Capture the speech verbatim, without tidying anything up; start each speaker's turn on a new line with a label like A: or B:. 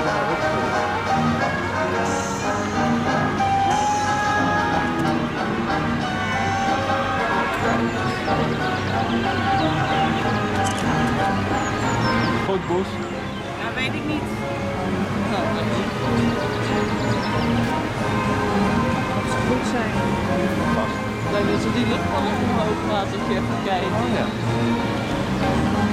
A: Groot bos.
B: Ja, weet ik niet.
C: Nou, dat niet.
B: Dat zou goed zijn.
C: Ik denk dat ze die luchtballon omhoog gaat als je even kijkt.
A: Oh ja.